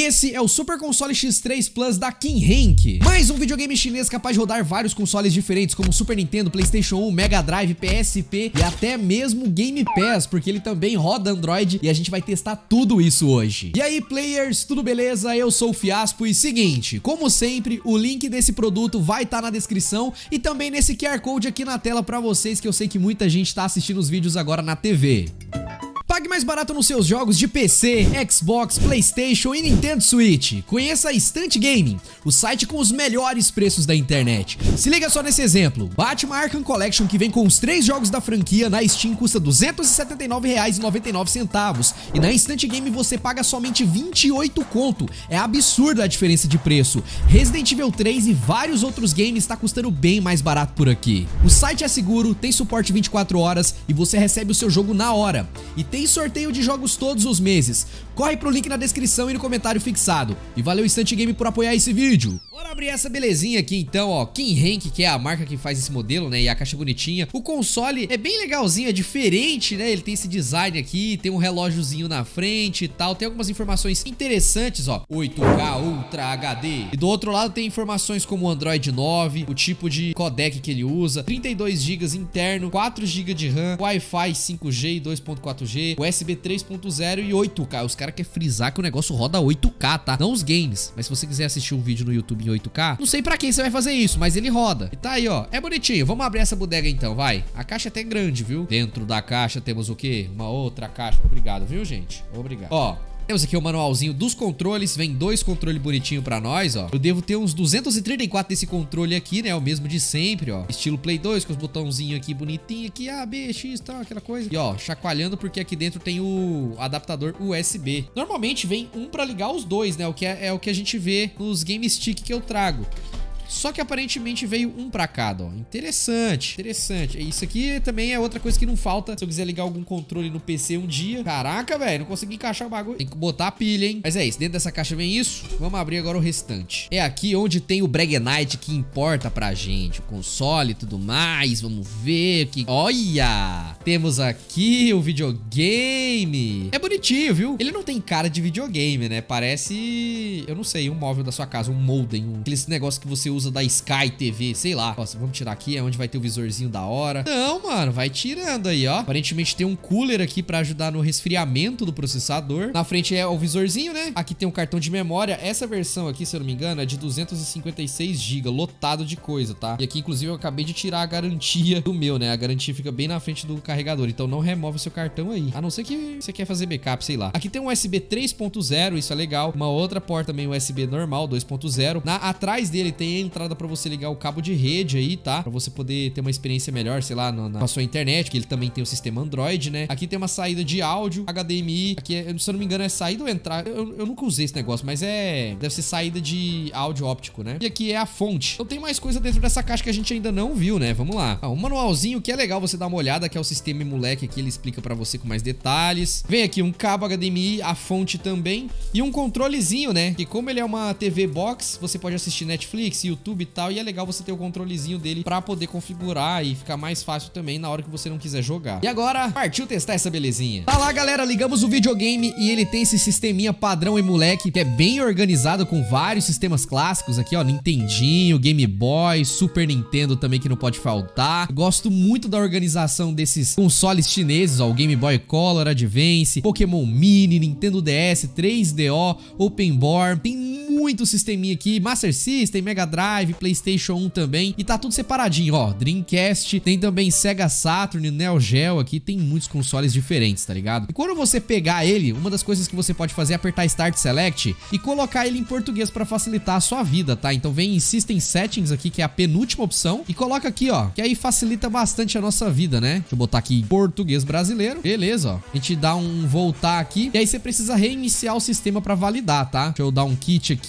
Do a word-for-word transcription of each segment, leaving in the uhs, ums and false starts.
esse é o Super Console X três Plus da Kinhenk. Mais um videogame chinês capaz de rodar vários consoles diferentes, como Super Nintendo, PlayStation um, Mega Drive, P S P e até mesmo Game Pass, porque ele também roda Android e a gente vai testar tudo isso hoje. E aí, players, tudo beleza? Eu sou o Fiaspo e seguinte, como sempre, o link desse produto vai estar na descrição e também nesse Q R Code aqui na tela pra vocês, que eu sei que muita gente tá assistindo os vídeos agora na T V. Pague mais barato nos seus jogos de P C, Xbox, PlayStation e Nintendo Switch. Conheça a Instant Gaming, o site com os melhores preços da internet. Se liga só nesse exemplo. Batman Arkham Collection, que vem com os três jogos da franquia, na Steam custa duzentos e setenta e nove reais e noventa e nove centavos. E na Instant Game você paga somente vinte e oito conto. É absurda a diferença de preço. Resident Evil três e vários outros games está custando bem mais barato por aqui. O site é seguro, tem suporte vinte e quatro horas e você recebe o seu jogo na hora. E tem sorteio de jogos todos os meses. Corre pro link na descrição e no comentário fixado. E valeu Instant Game por apoiar esse vídeo. Bora abrir essa belezinha aqui então, ó. Kinhenk, que é a marca que faz esse modelo, né? E a caixa bonitinha. O console é bem legalzinho, é diferente, né? Ele tem esse design aqui, tem um relógiozinho na frente e tal. Tem algumas informações interessantes, ó. oito K Ultra H D. E do outro lado tem informações como o Android nove, o tipo de codec que ele usa, trinta e dois gigas interno, quatro gigas de RAM, Wi-Fi cinco G e dois ponto quatro G, U S B três ponto zero e oito K. Os caras querem frisar que o negócio roda oito K, tá? Não os games. Mas se você quiser assistir um vídeo no YouTube em oito K, não sei pra quem você vai fazer isso, mas ele roda. E tá aí, ó. É bonitinho. Vamos abrir essa bodega então, vai. A caixa é até grande, viu? Dentro da caixa temos o quê? Uma outra caixa. Obrigado, viu, gente? Obrigado. Ó. Temos aqui o manualzinho dos controles, vem dois controles bonitinhos pra nós, ó. Eu devo ter uns duzentos e trinta e quatro desse controle aqui, né? O mesmo de sempre, ó. Estilo Play dois, com os botãozinhos aqui bonitinho aqui, A, B, X, tal, aquela coisa. E ó, chacoalhando porque aqui dentro tem o adaptador U S B. Normalmente vem um pra ligar os dois, né? O que é, é o que a gente vê nos Game Stick que eu trago. Só que aparentemente veio um pra cada, ó. Interessante, interessante. Isso aqui também é outra coisa que não falta se eu quiser ligar algum controle no P C um dia. Caraca, velho, não consegui encaixar o bagulho. Tem que botar a pilha, hein? Mas é isso, dentro dessa caixa vem isso. Vamos abrir agora o restante. É aqui onde tem o Braguenite que importa pra gente. O console e tudo mais. Vamos ver que... Olha! Temos aqui o videogame. É bonitinho, viu? Ele não tem cara de videogame, né? Parece... Eu não sei, um móvel da sua casa, um modem. Um... Aqueles negócios que você usa usa da Sky T V, sei lá. Nossa, vamos tirar aqui, é onde vai ter o visorzinho da hora. Não, mano, vai tirando aí, ó. Aparentemente tem um cooler aqui pra ajudar no resfriamento do processador. Na frente é o visorzinho, né? Aqui tem um cartão de memória. Essa versão aqui, se eu não me engano, é de duzentos e cinquenta e seis gigas, lotado de coisa, tá? E aqui, inclusive, eu acabei de tirar a garantia do meu, né? A garantia fica bem na frente do carregador, então não remove o seu cartão aí. A não ser que você quer fazer backup, sei lá. Aqui tem um U S B três ponto zero, isso é legal. Uma outra porta também U S B normal, dois ponto zero. Na, atrás dele tem entrada pra você ligar o cabo de rede aí, tá? Pra você poder ter uma experiência melhor, sei lá, na, na sua internet, que ele também tem o sistema Android, né? Aqui tem uma saída de áudio, H D M I. Aqui, se eu não me engano, é saída ou entrada. Eu, eu nunca usei esse negócio, mas é... Deve ser saída de áudio óptico, né? E aqui é a fonte. Então tem mais coisa dentro dessa caixa que a gente ainda não viu, né? Vamos lá. Ah, um manualzinho que é legal você dar uma olhada, que é o sistema moleque aqui, ele explica pra você com mais detalhes. Vem aqui um cabo H D M I, a fonte também. E um controlezinho, né? Que como ele é uma T V Box, você pode assistir Netflix, YouTube e tal, e é legal você ter o controlezinho dele pra poder configurar e ficar mais fácil também na hora que você não quiser jogar. E agora, partiu testar essa belezinha. Tá lá, galera, ligamos o videogame e ele tem esse sisteminha padrão e moleque, que é bem organizado com vários sistemas clássicos aqui, ó, Nintendinho, Game Boy, Super Nintendo também, que não pode faltar. Gosto muito da organização desses consoles chineses, ó, o Game Boy Color, Advance, Pokémon Mini, Nintendo D S, três D O, Open Board, tem muito sisteminha aqui, Master System, Mega Drive, PlayStation um também, e tá tudo separadinho, ó, Dreamcast, tem também Sega Saturn, Neo Geo aqui, tem muitos consoles diferentes, tá ligado? E quando você pegar ele, uma das coisas que você pode fazer é apertar Start Select e colocar ele em português pra facilitar a sua vida, tá? Então vem em System Settings aqui, que é a penúltima opção, e coloca aqui, ó, que aí facilita bastante a nossa vida, né? Deixa eu botar aqui em português brasileiro, beleza, ó, a gente dá um voltar aqui, e aí você precisa reiniciar o sistema pra validar, tá? Deixa eu dar um kit aqui,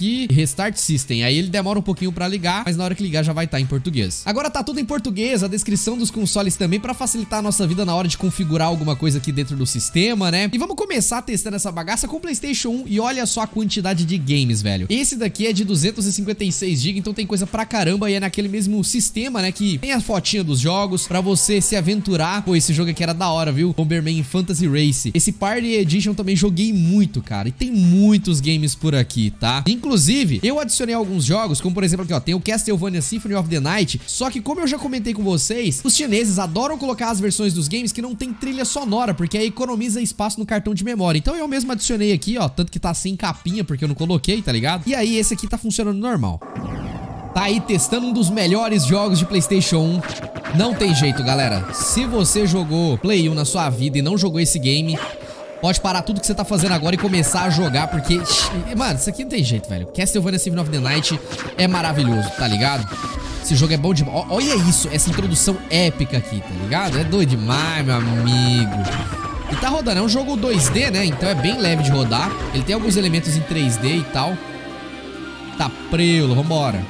aqui, Restart System. Aí ele demora um pouquinho pra ligar, mas na hora que ligar já vai estar em português. Agora tá tudo em português, a descrição dos consoles também, pra facilitar a nossa vida na hora de configurar alguma coisa aqui dentro do sistema, né? E vamos começar testando essa bagaça com o PlayStation um e olha só a quantidade de games, velho. Esse daqui é de duzentos e cinquenta e seis gigas, então tem coisa pra caramba e é naquele mesmo sistema, né, que tem a fotinha dos jogos pra você se aventurar. Pô, esse jogo aqui era da hora, viu? Bomberman Fantasy Race. Esse Party Edition também joguei muito, cara, e tem muitos games por aqui, tá? Inclusive, eu adicionei alguns jogos, como por exemplo aqui, ó, tem o Castlevania Symphony of the Night, só que como eu já comentei com vocês, os chineses adoram colocar as versões dos games que não tem trilha sonora, porque aí economiza espaço no cartão de memória. Então eu mesmo adicionei aqui, ó, tanto que tá sem capinha, porque eu não coloquei, tá ligado? E aí esse aqui tá funcionando normal. Tá aí testando um dos melhores jogos de PlayStation um. Não tem jeito, galera. Se você jogou Play um na sua vida e não jogou esse game, pode parar tudo que você tá fazendo agora e começar a jogar, porque... Mano, isso aqui não tem jeito, velho. Castlevania Symphony of the Night é maravilhoso, tá ligado? Esse jogo é bom demais. Olha isso, essa introdução épica aqui, tá ligado? É doido demais, meu amigo. E tá rodando, é um jogo dois D, né? Então é bem leve de rodar. Ele tem alguns elementos em três D e tal. Tá prelo, vambora.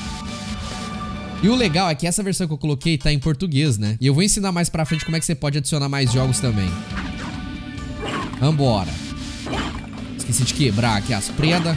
E o legal é que essa versão que eu coloquei tá em português, né? E eu vou ensinar mais pra frente como é que você pode adicionar mais jogos também. Vambora. Esqueci de quebrar aqui as prendas.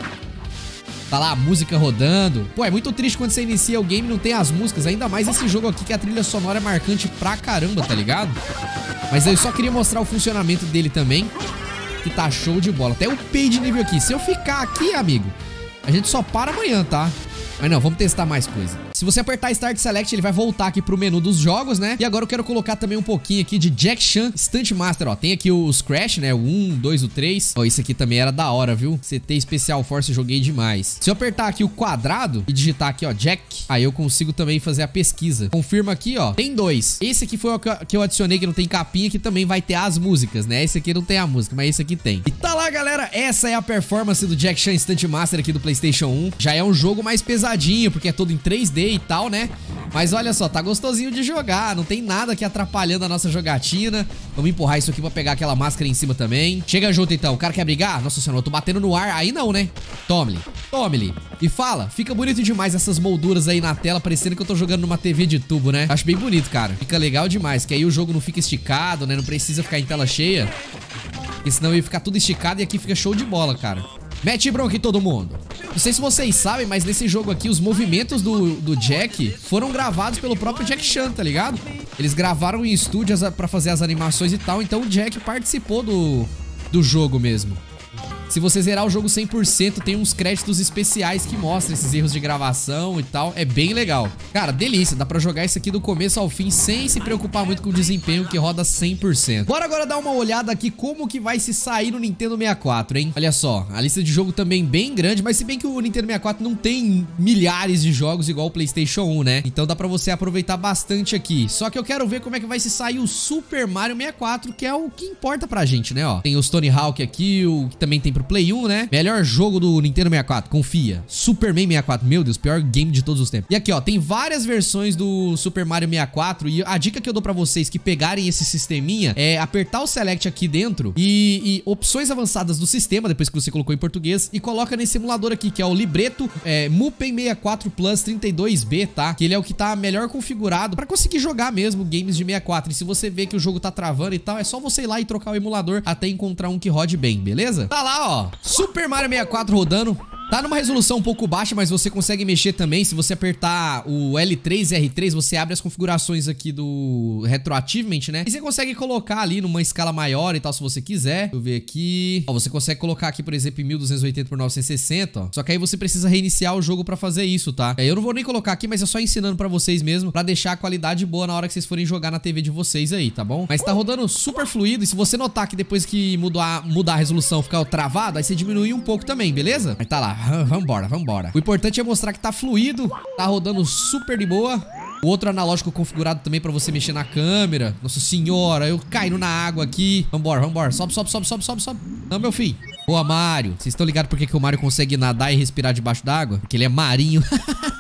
Tá lá a música rodando. Pô, é muito triste quando você inicia o game e não tem as músicas. Ainda mais esse jogo aqui que a trilha sonora é marcante pra caramba, tá ligado? Mas eu só queria mostrar o funcionamento dele também, que tá show de bola. Até upei de nível aqui. Se eu ficar aqui, amigo, a gente só para amanhã, tá? Mas não, vamos testar mais coisa. Se você apertar Start Select, ele vai voltar aqui pro menu dos jogos, né? E agora eu quero colocar também um pouquinho aqui de Jack Chan Stunt Master, ó. Tem aqui os Crash, né? O um, o dois, o três. Ó, esse aqui também era da hora, viu? C T Special Force eu joguei demais. Se eu apertar aqui o quadrado e digitar aqui, ó, Jack, aí eu consigo também fazer a pesquisa. Confirma aqui, ó. Tem dois. Esse aqui foi o que eu adicionei, que não tem capinha, que também vai ter as músicas, né? Esse aqui não tem a música, mas esse aqui tem. E tá lá, galera. Essa é a performance do Jack Chan Stunt Master aqui do PlayStation um. Já é um jogo mais pesadinho, porque é todo em três D e tal, né? Mas olha só, tá gostosinho de jogar. Não tem nada aqui atrapalhando a nossa jogatina. Vamos empurrar isso aqui pra pegar aquela máscara em cima também. Chega junto então, o cara quer brigar? Nossa senhora, eu tô batendo no ar. Aí não, né? Tome-lhe, tome-lhe. E fala, fica bonito demais essas molduras aí na tela, parecendo que eu tô jogando numa T V de tubo, né? Acho bem bonito, cara. Fica legal demais, que aí o jogo não fica esticado, né? Não precisa ficar em tela cheia, porque senão ia ficar tudo esticado e aqui fica show de bola, cara. Mete bronca em todo mundo. Não sei se vocês sabem, mas nesse jogo aqui os movimentos do, do Jack foram gravados pelo próprio Jack Chan, tá ligado? Eles gravaram em estúdios pra fazer as animações e tal, então o Jack participou do, do jogo mesmo. Se você zerar o jogo cem por cento, tem uns créditos especiais que mostram esses erros de gravação e tal. É bem legal. Cara, delícia. Dá pra jogar isso aqui do começo ao fim sem se preocupar muito com o desempenho, que roda cem por cento. Bora agora dar uma olhada aqui como que vai se sair no Nintendo sessenta e quatro, hein? Olha só, a lista de jogo também bem grande, mas se bem que o Nintendo sessenta e quatro não tem milhares de jogos igual o PlayStation um, né? Então dá pra você aproveitar bastante aqui. Só que eu quero ver como é que vai se sair o Super Mario sessenta e quatro, que é o que importa pra gente, né? Ó, tem os Tony Hawk aqui, o que também tem pro Play um, né? Melhor jogo do Nintendo sessenta e quatro, confia. Superman sessenta e quatro, meu Deus, pior game de todos os tempos. E aqui, ó, tem várias versões do Super Mario sessenta e quatro e a dica que eu dou pra vocês que pegarem esse sisteminha é apertar o Select aqui dentro e, e opções avançadas do sistema, depois que você colocou em português, e coloca nesse emulador aqui, que é o Libreto é, Mupen sessenta e quatro Plus trinta e dois B, tá? Que ele é o que tá melhor configurado pra conseguir jogar mesmo games de sessenta e quatro. E se você vê que o jogo tá travando e tal, é só você ir lá e trocar o emulador até encontrar um que rode bem, beleza? Tá lá, ó, Super Mario sessenta e quatro rodando. Tá numa resolução um pouco baixa, mas você consegue mexer também. Se você apertar o L três e R três, você abre as configurações aqui do Retroativement, né? E você consegue colocar ali numa escala maior e tal, se você quiser. Deixa eu ver aqui. Ó, você consegue colocar aqui, por exemplo, em mil duzentos e oitenta por novecentos e sessenta, ó. Só que aí você precisa reiniciar o jogo pra fazer isso, tá? Eu não vou nem colocar aqui, mas é só ensinando pra vocês mesmo, pra deixar a qualidade boa na hora que vocês forem jogar na T V de vocês aí, tá bom? Mas tá rodando super fluido, e se você notar que depois que mudar, mudar a resolução ficar travado, aí você diminui um pouco também, beleza? Mas tá lá. Vambora, vambora. O importante é mostrar que tá fluido, tá rodando super de boa. O outro analógico configurado também pra você mexer na câmera. Nossa senhora, eu caindo na água aqui. Vambora, vambora. Sobe, sobe, sobe, sobe, sobe, sobe. Não, meu filho. Boa, Mario. Vocês estão ligados por que, que o Mario consegue nadar e respirar debaixo d'água? Porque ele é marinho.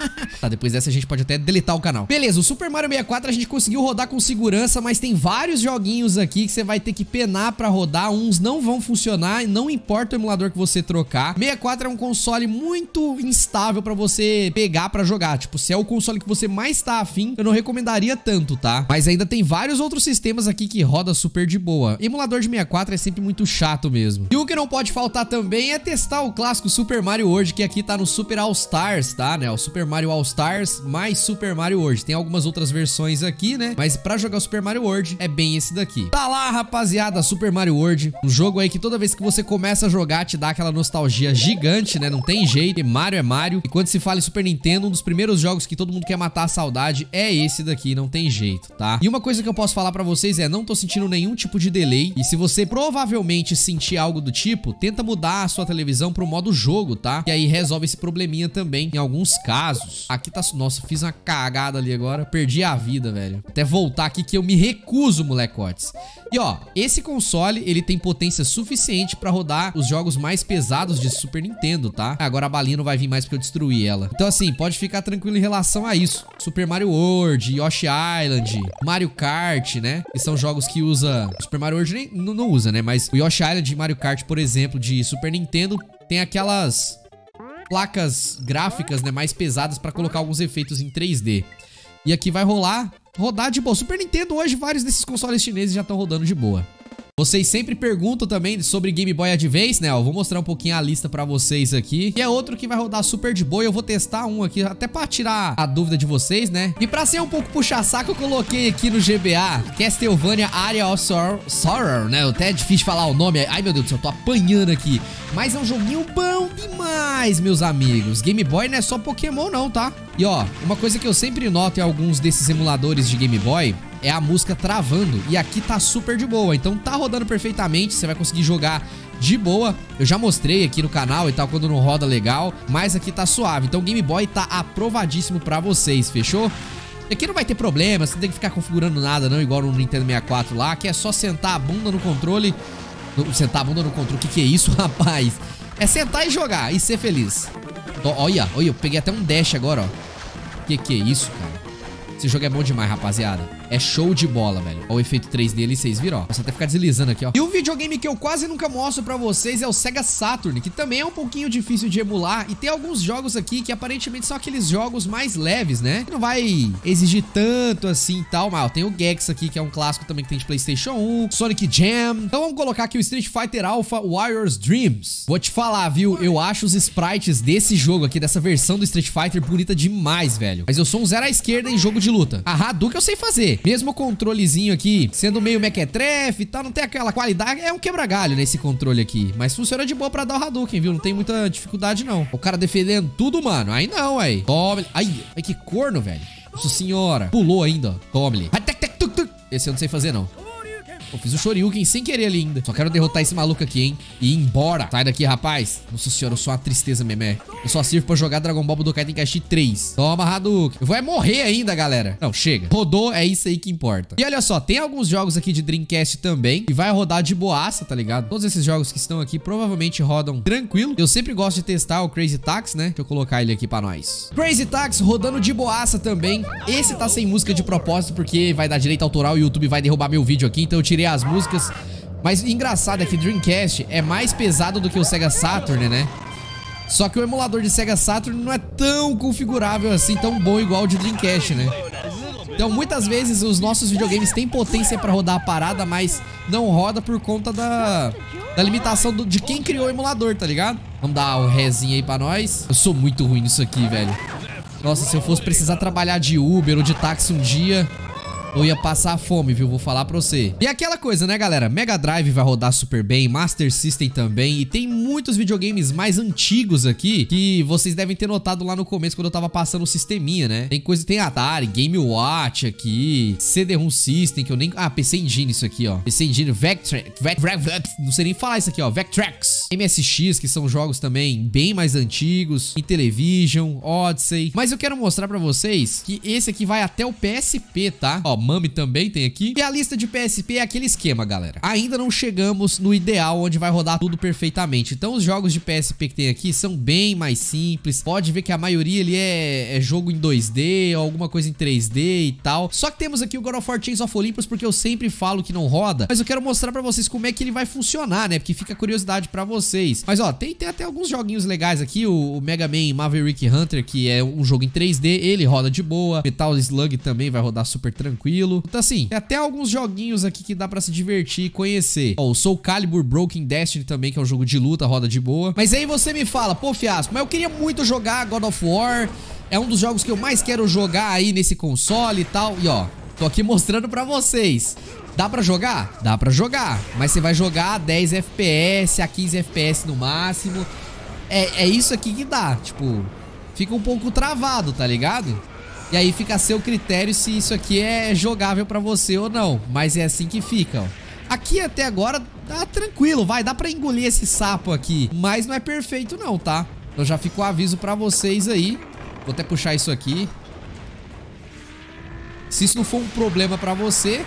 Tá, depois dessa a gente pode até deletar o canal. Beleza, o Super Mario sessenta e quatro a gente conseguiu rodar com segurança, mas tem vários joguinhos aqui que você vai ter que penar pra rodar. Uns não vão funcionar e não importa o emulador que você trocar. sessenta e quatro é um console muito instável pra você pegar pra jogar. Tipo, se é o console que você mais tá afim, eu não recomendaria tanto, tá? Mas ainda tem vários outros sistemas aqui que roda super de boa. Emulador de sessenta e quatro é sempre muito chato mesmo. E o que não pode faltar também é testar o clássico Super Mario World, que aqui tá no Super All Stars, tá, né? O Super Mario All Stars mais Super Mario World. Tem algumas outras versões aqui, né? Mas pra jogar o Super Mario World é bem esse daqui. Tá lá, rapaziada, Super Mario World. Um jogo aí que toda vez que você começa a jogar te dá aquela nostalgia gigante, né? Não tem jeito. E Mario é Mario. E quando se fala em Super Nintendo, um dos primeiros jogos que todo mundo quer matar a saudade é esse daqui. Não tem jeito, tá? E uma coisa que eu posso falar pra vocês é, não tô sentindo nenhum tipo de delay. E se você provavelmente sentir algo do tipo, tenta mudar a sua televisão pro modo jogo, tá? E aí resolve esse probleminha também em alguns casos. Aqui tá... Nossa, fiz uma cagada ali agora. Perdi a vida, velho. Até voltar aqui que eu me recuso, molecotes. E ó, esse console, ele tem potência suficiente pra rodar os jogos mais pesados de Super Nintendo, tá? Agora a balinha não vai vir mais porque eu destruí ela. Então assim, pode ficar tranquilo em relação a isso. Super Mario World, Yoshi Island, Mario Kart, né? Que são jogos que usa... Super Mario World nem, não, não usa, né? Mas o Yoshi Island e Mario Kart, por exemplo, de Super Nintendo, tem aquelas placas gráficas, né, mais pesadas pra colocar alguns efeitos em três D. E aqui vai rolar, rodar de boa. Super Nintendo hoje, vários desses consoles chineses já estão rodando de boa. Vocês sempre perguntam também sobre Game Boy Advance, né? Eu vou mostrar um pouquinho a lista pra vocês aqui. E é outro que vai rodar super de boa. Eu vou testar um aqui, até pra tirar a dúvida de vocês, né? E pra ser um pouco puxa-saco, eu coloquei aqui no G B A Castlevania Area of Sorrow, Sorrow, né? Até é difícil falar o nome. Ai, meu Deus do céu, eu tô apanhando aqui. Mas é um joguinho bom demais, meus amigos. Game Boy não é só Pokémon não, tá? E ó, uma coisa que eu sempre noto em alguns desses emuladores de Game Boy é a música travando, e aqui tá super de boa. Então tá rodando perfeitamente, você vai conseguir jogar de boa. Eu já mostrei aqui no canal e tal, quando não roda legal, mas aqui tá suave. Então o Game Boy tá aprovadíssimo pra vocês, fechou? E aqui não vai ter problema, você não tem que ficar configurando nada não, igual no Nintendo sessenta e quatro lá, que é só sentar a bunda no controle. No, sentar a bunda no controle, o que que é isso, rapaz? É sentar e jogar e ser feliz. Ó, olha, olha, eu peguei até um dash agora, ó. Que que é isso, cara? Esse jogo é bom demais, rapaziada. É show de bola, velho. Olha o efeito três D ali, vocês viram, ó. Posso até ficar deslizando aqui, ó. E um videogame que eu quase nunca mostro pra vocês é o Sega Saturn, que também é um pouquinho difícil de emular. E tem alguns jogos aqui que aparentemente são aqueles jogos mais leves, né? Que não vai exigir tanto assim e tal. Mas ó, tem o Gex aqui, que é um clássico também que tem de PlayStation um. Sonic Jam. Então vamos colocar aqui o Street Fighter Alpha Warriors Dreams. Vou te falar, viu? Eu acho os sprites desse jogo aqui, dessa versão do Street Fighter, bonita demais, velho. Mas eu sou um zero à esquerda em jogo de luta. A Hadouken eu sei fazer. Mesmo o controlezinho aqui, sendo meio mequetrefe e tal, não tem aquela qualidade. É um quebra-galho nesse controle aqui. Mas funciona de boa pra dar o Hadouken, viu? Não tem muita dificuldade, não. O cara defendendo tudo, mano. Aí não, aí. Tome. Ai, ai, que corno, velho. Nossa senhora. Pulou ainda, ó. Tome-lhe. Esse eu não sei fazer, não. Eu fiz o Shoryuken sem querer ali ainda. Só quero derrotar esse maluco aqui, hein? E ir embora. Sai daqui, rapaz. Nossa senhora, eu sou uma tristeza mesmo, é. Eu só sirvo pra jogar Dragon Ball Budokai Tenkaichi três. Toma, Hadouken. Eu vou é morrer ainda, galera. Não, chega. Rodou, é isso aí que importa. E olha só, tem alguns jogos aqui de Dreamcast também, que vai rodar de boaça, tá ligado? Todos esses jogos que estão aqui provavelmente rodam tranquilo. Eu sempre gosto de testar o Crazy Taxi, né? Deixa eu colocar ele aqui pra nós. Crazy Taxi rodando de boaça também. Esse tá sem música de propósito, porque vai dar direito autoral e o YouTube vai derrubar meu vídeo aqui, então eu tirei as músicas. Mas engraçado é que Dreamcast é mais pesado do que o Sega Saturn, né? Só que o emulador de Sega Saturn não é tão configurável assim, tão bom igual o de Dreamcast, né? Então muitas vezes os nossos videogames têm potência pra rodar a parada, mas não roda por conta da, da limitação do, de quem criou o emulador, tá ligado? Vamos dar o rezinho aí pra nós. Eu sou muito ruim nisso aqui, velho. Nossa, se eu fosse precisar trabalhar de Uber ou de táxi um dia, eu ia passar fome, viu? Vou falar pra você. E aquela coisa, né, galera? Mega Drive vai rodar super bem, Master System também. E tem muitos videogames mais antigos aqui que vocês devem ter notado lá no começo, quando eu tava passando o sisteminha, né? Tem coisa, tem Atari, Game Watch aqui, C D-ROM System, que eu nem... Ah, P C Engine isso aqui, ó. P C Engine, Vectrex... Não sei nem falar isso aqui, ó. Vectrex. M S X, que são jogos também bem mais antigos. Intellivision, Odyssey. Mas eu quero mostrar pra vocês que esse aqui vai até o P S P, tá? Ó, Mami também tem aqui. E a lista de P S P é aquele esquema, galera. Ainda não chegamos no ideal, onde vai rodar tudo perfeitamente. Então Então os jogos de P S P que tem aqui são bem mais simples. Pode ver que a maioria ali é, é jogo em dois D ou alguma coisa em três D e tal. Só que temos aqui o God of War Chains of Olympus, porque eu sempre falo que não roda, mas eu quero mostrar pra vocês como é que ele vai funcionar, né? Porque fica curiosidade pra vocês. Mas ó, tem, tem até alguns joguinhos legais aqui. O, o Mega Man Maverick Hunter, que é um jogo em três D, ele roda de boa. Metal Slug também vai rodar super tranquilo. Então assim, tem até alguns joguinhos aqui que dá pra se divertir e conhecer. Ó, o Soul Calibur Broken Destiny também, que é um jogo de luta, roda de boa. Mas aí você me fala, pô, Fiasco, mas eu queria muito jogar God of War. É um dos jogos que eu mais quero jogar aí nesse console e tal. E ó, tô aqui mostrando pra vocês. Dá pra jogar? Dá pra jogar. Mas você vai jogar a dez F P S, a quinze F P S no máximo. É, é isso aqui que dá. Tipo, fica um pouco travado, tá ligado? E aí fica a seu critério se isso aqui é jogável pra você ou não. Mas é assim que fica, ó. Aqui até agora tá tranquilo, vai. Dá pra engolir esse sapo aqui. Mas não é perfeito não, tá? Então já fica o aviso pra vocês aí. Vou até puxar isso aqui. Se isso não for um problema pra você,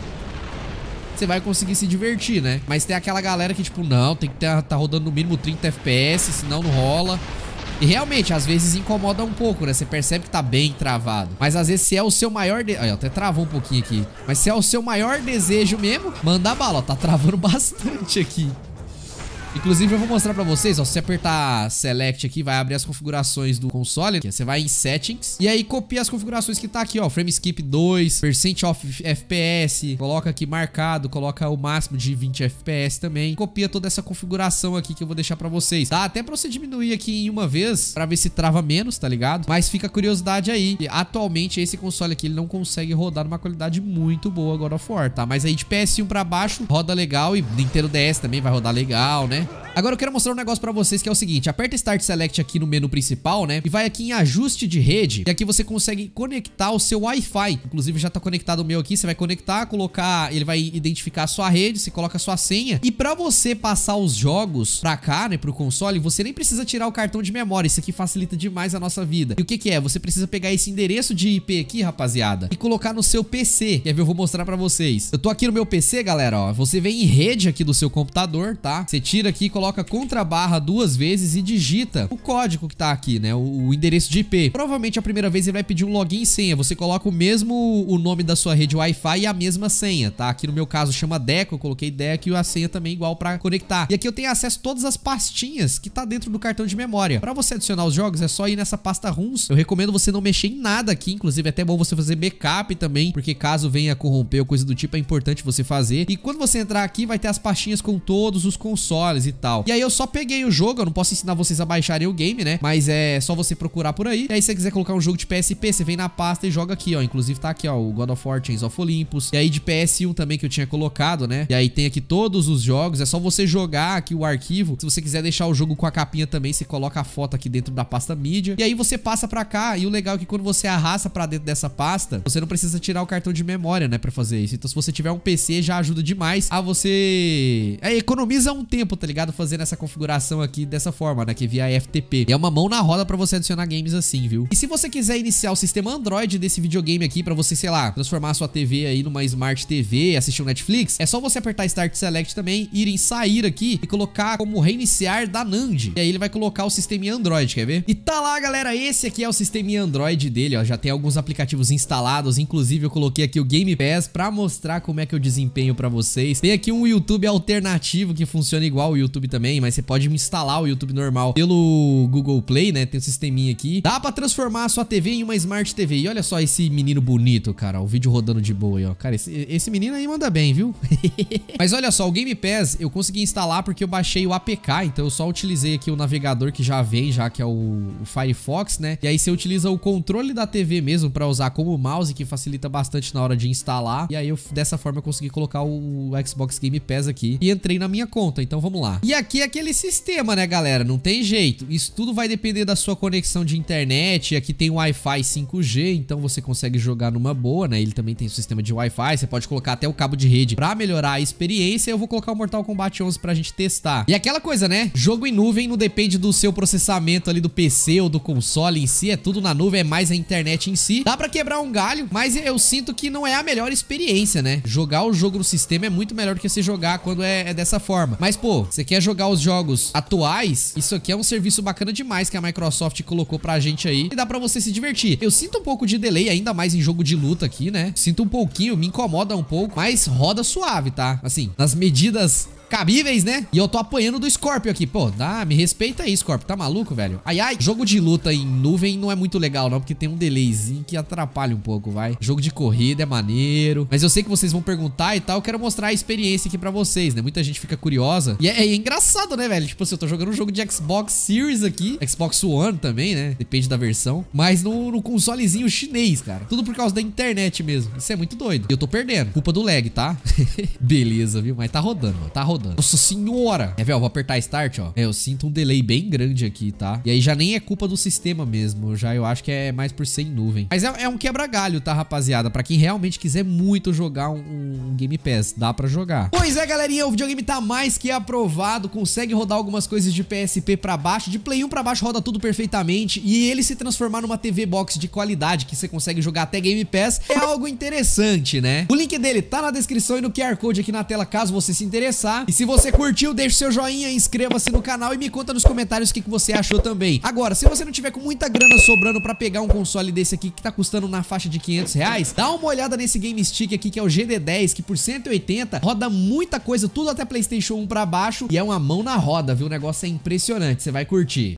você vai conseguir se divertir, né? Mas tem aquela galera que tipo, não, tem que estar tá rodando no mínimo trinta F P S, senão não rola. E realmente, às vezes incomoda um pouco, né? Você percebe que tá bem travado. Mas às vezes se é o seu maior... De... Ai, até travou um pouquinho aqui. Mas se é o seu maior desejo mesmo, manda bala, ó. Tá travando bastante aqui. Inclusive eu vou mostrar pra vocês, ó, se você apertar Select aqui, vai abrir as configurações do console, aqui, você vai em Settings, e aí copia as configurações que tá aqui, ó, Frame Skip dois, Percent of F P S, coloca aqui marcado, coloca o máximo de vinte F P S também, copia toda essa configuração aqui que eu vou deixar pra vocês. Dá até pra você diminuir aqui em uma vez, pra ver se trava menos, tá ligado? Mas fica a curiosidade aí, e atualmente esse console aqui, ele não consegue rodar numa qualidade muito boa God of War, tá? Mas aí de P S um pra baixo, roda legal, e Nintendo D S também vai rodar legal, né? Agora eu quero mostrar um negócio pra vocês que é o seguinte, aperta Start Select aqui no menu principal, né? E vai aqui em ajuste de rede, e aqui você consegue conectar o seu Wi-Fi. Inclusive já tá conectado o meu aqui, você vai conectar, colocar, ele vai identificar a sua rede, você coloca a sua senha. E pra você passar os jogos pra cá, né, pro console, você nem precisa tirar o cartão de memória, isso aqui facilita demais a nossa vida. E o que que é? Você precisa pegar esse endereço de I P aqui, rapaziada, e colocar no seu P C. Quer ver? Eu vou mostrar pra vocês. Eu tô aqui no meu P C, galera, ó, você vem em rede aqui do seu computador, tá? Você tira aqui, coloca contra barra duas vezes e digita o código que tá aqui, né? O, o endereço de I P. Provavelmente a primeira vez ele vai pedir um login e senha. Você coloca o mesmo o nome da sua rede Wi-Fi e a mesma senha, tá? Aqui no meu caso chama Deco, eu coloquei Deco e a senha também igual pra conectar. E aqui eu tenho acesso a todas as pastinhas que tá dentro do cartão de memória. Pra você adicionar os jogos é só ir nessa pasta ROMs. Eu recomendo você não mexer em nada aqui, inclusive é até bom você fazer backup também, porque caso venha corromper ou coisa do tipo, é importante você fazer. E quando você entrar aqui, vai ter as pastinhas com todos os consoles e tal. E aí eu só peguei o jogo, eu não posso ensinar vocês a baixarem o game, né? Mas é só você procurar por aí. E aí se você quiser colocar um jogo de P S P, você vem na pasta e joga aqui, ó. Inclusive tá aqui, ó, o God of War Chains of Olympus. E aí de P S um também que eu tinha colocado, né? E aí tem aqui todos os jogos, é só você jogar aqui o arquivo. Se você quiser deixar o jogo com a capinha também, você coloca a foto aqui dentro da pasta mídia. E aí você passa pra cá. E o legal é que quando você arrasta pra dentro dessa pasta, você não precisa tirar o cartão de memória, né? Pra fazer isso. Então se você tiver um P C, já ajuda demais a você... É, economiza um tempo, tá ligado? Fazendo essa configuração aqui dessa forma, né? Que é via F T P. E é uma mão na roda pra você adicionar games assim, viu? E se você quiser iniciar o sistema Android desse videogame aqui pra você, sei lá, transformar a sua T V aí numa Smart T V, assistir um Netflix, é só você apertar Start Select também, ir em sair aqui e colocar como reiniciar da Nand. E aí ele vai colocar o sistema Android, quer ver? E tá lá, galera, esse aqui é o sistema Android dele, ó. Já tem alguns aplicativos instalados, inclusive eu coloquei aqui o Game Pass pra mostrar como é que eu desempenho pra vocês. Tem aqui um YouTube alternativo que funciona igual o YouTube também, mas você pode instalar o YouTube normal pelo Google Play, né? Tem um sisteminha aqui. Dá pra transformar a sua T V em uma Smart T V. E olha só esse menino bonito, cara. O vídeo rodando de boa aí, ó. Cara, esse, esse menino aí manda bem, viu? Mas olha só, o Game Pass eu consegui instalar porque eu baixei o A P K. Então eu só utilizei aqui o navegador que já vem, já que é o, o Firefox, né? E aí você utiliza o controle da T V mesmo pra usar como mouse, que facilita bastante na hora de instalar. E aí eu, dessa forma eu consegui colocar o Xbox Game Pass aqui e entrei na minha conta. Então vamos lá. E aqui é aquele sistema, né, galera? Não tem jeito. Isso tudo vai depender da sua conexão de internet. Aqui tem o Wi-Fi cinco G, então você consegue jogar numa boa, né? Ele também tem o sistema de Wi-Fi. Você pode colocar até o cabo de rede pra melhorar a experiência. Eu vou colocar o Mortal Kombat onze pra gente testar. E aquela coisa, né? Jogo em nuvem não depende do seu processamento ali do P C ou do console em si. É tudo na nuvem, é mais a internet em si. Dá pra quebrar um galho, mas eu sinto que não é a melhor experiência, né? Jogar o jogo no sistema é muito melhor do que você jogar quando é, é dessa forma. Mas, pô, Você quer jogar os jogos atuais? Isso aqui é um serviço bacana demais que a Microsoft colocou pra gente aí e dá pra você se divertir. Eu sinto um pouco de delay, ainda mais em jogo de luta aqui, né? Sinto um pouquinho, me incomoda um pouco, mas roda suave, tá? Assim, nas medidas cabíveis, né? E eu tô apanhando do Scorpio aqui. Pô, dá, me respeita aí, Scorpio. Tá maluco, velho? Ai, ai. Jogo de luta em nuvem não é muito legal, não, porque tem um delayzinho que atrapalha um pouco, vai. Jogo de corrida é maneiro. Mas eu sei que vocês vão perguntar e tal. Eu quero mostrar a experiência aqui pra vocês, né? Muita gente fica curiosa. E é, é engraçado, né, velho? Tipo assim, eu tô jogando um jogo de Xbox Series aqui. Xbox One também, né? Depende da versão. Mas no, no consolezinho chinês, cara. Tudo por causa da internet mesmo. Isso é muito doido. E eu tô perdendo. Culpa do lag, tá? Beleza, viu? Mas tá rodando, ó. Tá rodando. Nossa senhora. É, velho, vou apertar Start, ó. É, eu sinto um delay bem grande aqui, tá? E aí já nem é culpa do sistema mesmo. Já eu acho que é mais por ser em nuvem. Mas é, é um quebra-galho, tá, rapaziada? Pra quem realmente quiser muito jogar um, um Game Pass, dá pra jogar. Pois é, galerinha, o videogame tá mais que aprovado. Consegue rodar algumas coisas de P S P pra baixo. De Play um pra baixo roda tudo perfeitamente. E ele se transformar numa T V Box de qualidade, que você consegue jogar até Game Pass, é algo interessante, né? O link dele tá na descrição e no Q R Code aqui na tela, caso você se interessar. E se você curtiu, deixa seu joinha, inscreva-se no canal e me conta nos comentários o que, que você achou também. Agora, se você não tiver com muita grana sobrando pra pegar um console desse aqui que tá custando na faixa de quinhentos reais, dá uma olhada nesse Game Stick aqui que é o G D dez, que por cento e oitenta roda muita coisa, tudo até PlayStation um pra baixo e é uma mão na roda, viu? O negócio é impressionante, você vai curtir.